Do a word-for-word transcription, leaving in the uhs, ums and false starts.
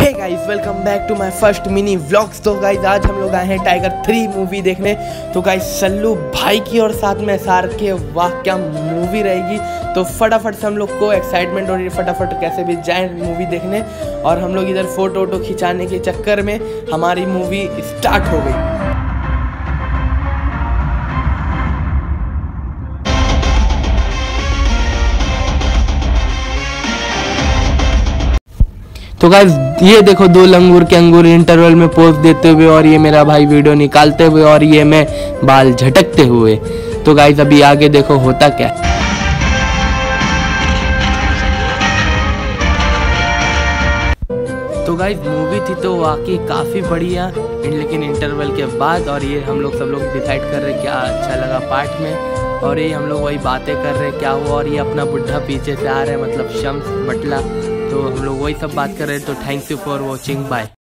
Hey guys, welcome back to my first mini vlogs. तो guys आज हम लोग आए हैं टाइगर थ्री मूवी देखने। तो गाइस सल्लू भाई की और साथ में सार के, वाह क्या मूवी रहेगी। तो फटाफट से हम लोग को एक्साइटमेंट हो रही है, फटाफट कैसे भी जाएं मूवी देखने। और हम लोग इधर फोटो वोटो खिंचाने के चक्कर में हमारी मूवी स्टार्ट हो गई। तो गाइस ये देखो दो लंगूर के अंगूर इंटरवल में पोज देते हुए, और ये मेरा भाई वीडियो निकालते हुए, और ये मैं बाल झटकते हुए। तो गाइस अभी आगे देखो होता क्या। तो गाइस मूवी थी तो वाकई काफ़ी बढ़िया, लेकिन इंटरवल के बाद। और ये हम लोग सब लोग डिसाइड कर रहे क्या अच्छा लगा पार्ट में, और ये हम लोग वही बातें कर रहे क्या हुआ। और ये अपना बुढ़ा पीछे से आ रहा है, मतलब शम्स बटला। तो हम लोग वही सब बात कर रहे हैं। तो thank you for watching, bye.